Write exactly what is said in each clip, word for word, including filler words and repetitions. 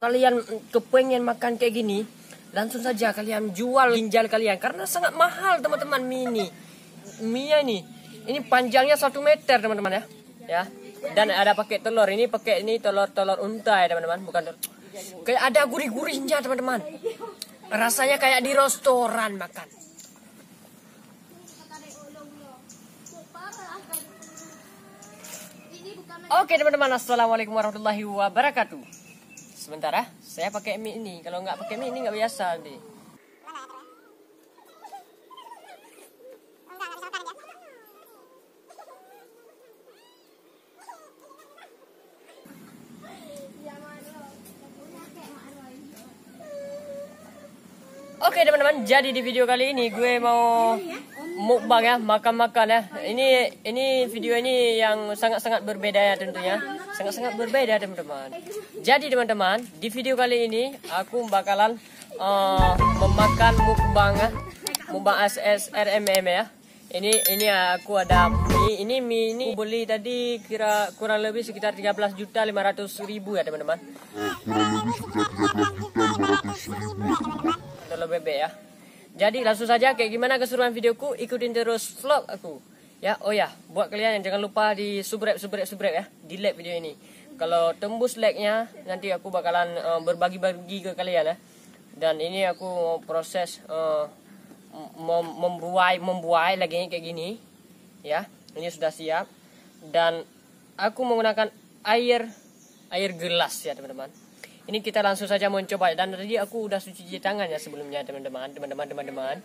kalian kepengen makan kayak gini, langsung saja kalian jual ginjal kalian karena sangat mahal teman-teman mie ini. Mie ini, ini panjangnya satu meter teman-teman ya, ya. Dan ada pakai telur. Ini pakai ini telur-telur unta ya teman-teman, bukan telur. Kayak ada gurih-gurihnya teman-teman. Rasanya kayak di restoran makan. Oke teman-teman, assalamualaikum warahmatullahi wabarakatuh. Sementara saya pakai mie ini. Kalau nggak pakai mie ini nggak biasa nih. Oke teman-teman, jadi di video kali ini gue mau mukbang ya, makan-makan ya. Ini ini video ini yang sangat-sangat berbeda ya tentunya. Sangat-sangat berbeda teman-teman. Jadi teman-teman, di video kali ini aku bakalan uh, memakan mukbang ya. Mukbang S S R M M ya. Ini ini aku ada mie. Ini mie ini beli tadi kira kurang lebih sekitar tiga belas juta lima ratus ribu ya teman-teman. Kurang lebih sekitar tiga belas juta lima ratus ribu ya teman-teman. Telur bebek ya. Jadi langsung saja kayak gimana keseruan videoku, ikutin terus vlog aku. Ya, oh ya, buat kalian yang jangan lupa di subscribe, subscribe, subscribe ya, di like video ini. Kalau tembus like-nya, nanti aku bakalan uh, berbagi-bagi ke kalian ya. Dan ini aku mau proses uh, mem membuai, membuai lagi kayak gini, ya. Ini sudah siap. Dan aku menggunakan air, air gelas ya teman-teman. Ini kita langsung saja mencoba. Dan tadi aku udah cuci tangan ya sebelumnya teman-teman, teman-teman, teman-teman.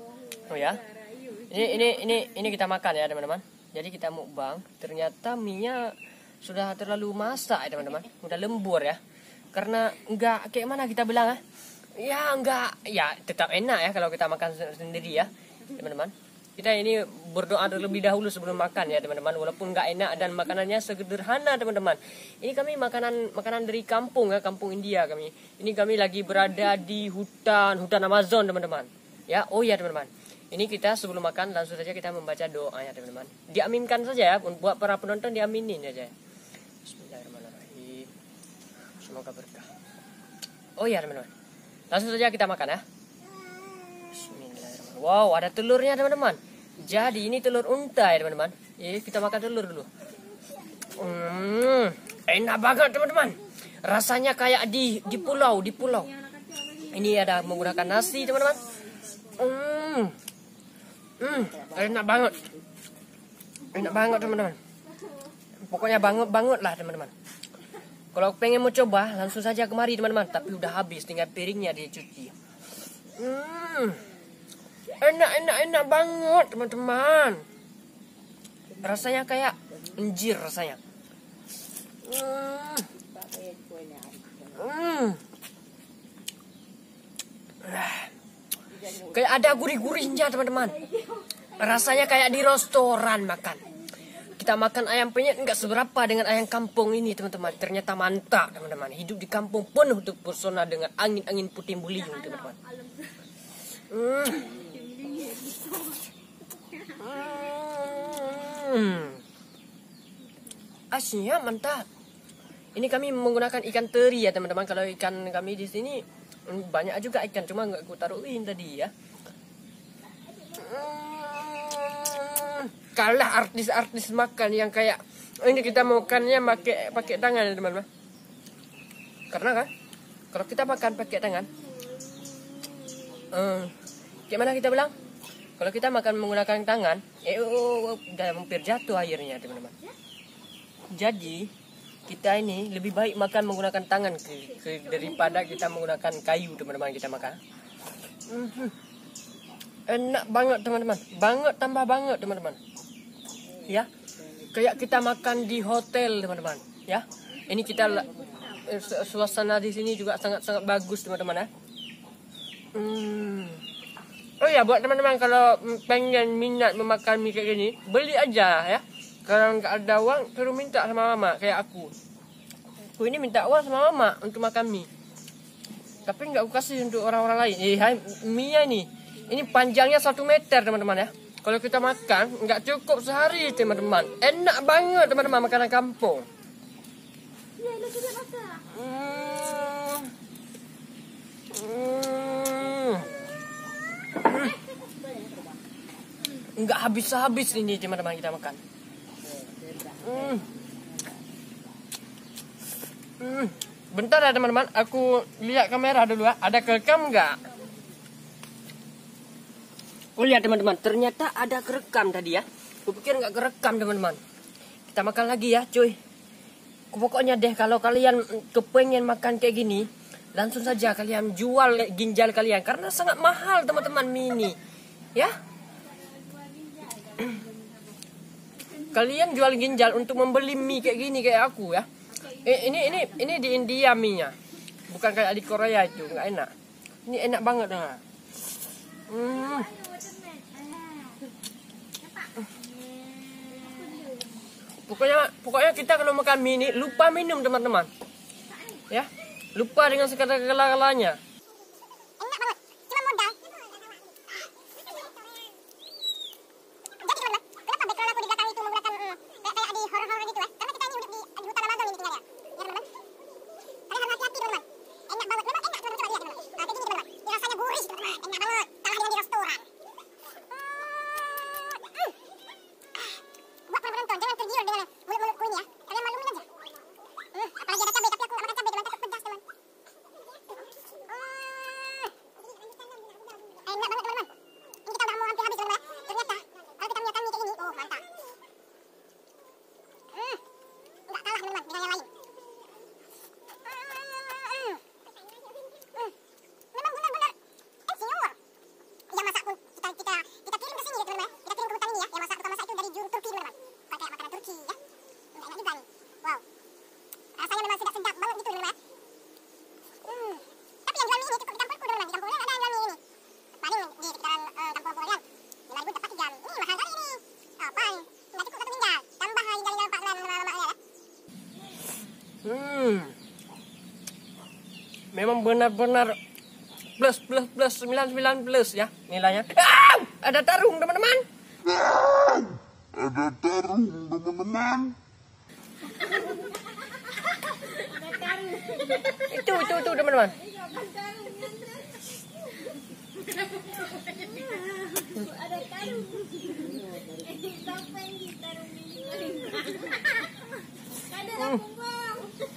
Oh ya. Ini ini ini ini kita makan ya teman-teman. Jadi kita mukbang. Ternyata mie-nya sudah terlalu masak ya teman-teman. Udah lembur ya. Karena enggak kayak mana kita bilang ya. Ya enggak, ya tetap enak ya kalau kita makan sendiri ya teman-teman. Kita ini berdoa terlebih dahulu sebelum makan ya teman-teman. Walaupun enggak enak dan makanannya sederhana teman-teman. Ini kami makanan makanan dari kampung ya, kampung India kami. Ini kami lagi berada di hutan, hutan Amazon teman-teman. Ya, oh ya teman-teman. Ini kita sebelum makan langsung saja kita membaca doa ya teman-teman. Diaminkan saja ya, buat para penonton diaminin aja. Bismillahirrahmanirrahim. Semoga berkah. Oh ya teman-teman. Langsung saja kita makan ya. Bismillahirrahmanirrahim. Wow, ada telurnya teman-teman. Jadi ini telur unta ya teman-teman. Ya, kita makan telur dulu. Hmm, enak banget teman-teman. Rasanya kayak di di pulau, di pulau. Ini ada menggunakan nasi teman-teman. Hmm. Hmm, enak banget. Enak banget teman-teman. Pokoknya banget-banget lah teman-teman. Kalau pengen mau coba langsung saja kemari teman-teman. Tapi udah habis, tinggal piringnya dicuci. Hmm, enak-enak-enak banget teman-teman. Rasanya kayak anjir rasanya. Hmm. Hmm. Kayak ada gurih-gurihnya teman-teman. Rasanya kayak di restoran makan. Kita makan ayam penyet nggak seberapa dengan ayam kampung ini teman-teman. Ternyata mantap teman-teman. Hidup di kampung penuh untuk pesona dengan angin-angin puting beliung teman-teman. Hmm. Hmm. Asyiknya mantap. Ini kami menggunakan ikan teri ya teman-teman. Kalau ikan kami di sini banyak juga ikan, cuma nggak aku taruhin tadi ya. Hmm, kalah artis-artis makan yang kayak ini kita makannya pakai pakai tangan ya teman-teman. Karena kan kalau kita makan pakai tangan, hmm, gimana kita bilang? Kalau kita makan menggunakan tangan, eh oh, oh, udah hampir jatuh airnya teman-teman. Jadi kita ini lebih baik makan menggunakan tangan ke, ke, daripada kita menggunakan kayu teman-teman kita makan. Mm-hmm. Enak banget teman-teman, banget tambah banget teman-teman. Ya, kayak kita makan di hotel teman-teman. Ya, ini kita suasana di sini juga sangat-sangat bagus teman-teman ya. Hmm. Oh ya, buat teman-teman kalau pengen minat memakan mie kayak gini, beli aja ya. Kalau nggak ada uang, suruh minta sama mama kayak aku. Aku ini minta uang sama mama untuk makan mie. Tapi nggak aku kasih untuk orang-orang lain. Eh, hai, mie ini, ini panjangnya satu meter teman-teman ya. Kalau kita makan nggak cukup sehari teman-teman. Enak banget teman-teman makanan kampung. Hmm. nggak habis-habis ini teman-teman kita makan. Hmm. Hmm. Bentar ya teman-teman, aku lihat kamera dulu ya. Ada kerekam nggak? Oh lihat teman-teman, ternyata ada kerekam tadi ya. Aku pikir nggak kerekam teman-teman. Kita makan lagi ya cuy. Pokoknya deh kalau kalian kepengen makan kayak gini, langsung saja kalian jual ginjal kalian. Karena sangat mahal teman-teman mie ini. Ya. Kalian jual ginjal untuk membeli mie kayak gini kayak aku ya. Eh, ini ini ini di India mie-nya. Bukan kayak di Korea itu, nggak enak. Ini enak banget nah. Hmm. Pokoknya pokoknya kita kalau makan mie ini lupa minum teman-teman. Ya. Lupa dengan segala-galanya. Hmm. Memang benar-benar plus plus plus sembilan puluh sembilan plus ya nilainya. Ah, ada tarung teman-teman. Ah, ada tarung teman-teman. Itu itu itu teman-teman. Ada tarung. Sampai di tarung ini. Ada lapungbong.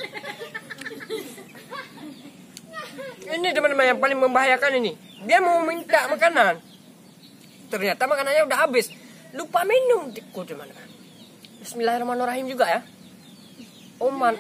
Ini teman-teman yang paling membahayakan ini. Dia mau minta makanan. Ternyata makanannya udah habis. Lupa minum. Oh, teman-teman. Bismillahirrahmanirrahim juga ya. Oman.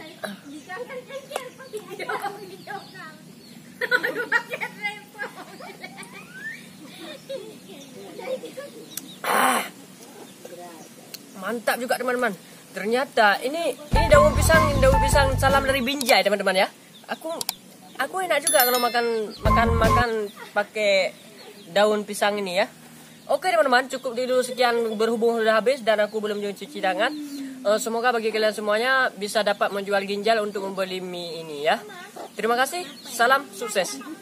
Ah. Mantap juga teman-teman. Ternyata ini ini daun pisang, daun pisang salam dari Binjai teman-teman ya. Aku aku enak juga kalau makan makan makan pakai daun pisang ini ya. Oke teman-teman, cukup dulu sekian berhubung sudah habis dan aku belum cuci tangan. Uh, semoga bagi kalian semuanya bisa dapat menjual ginjal untuk membeli mie ini ya. Terima kasih, salam sukses.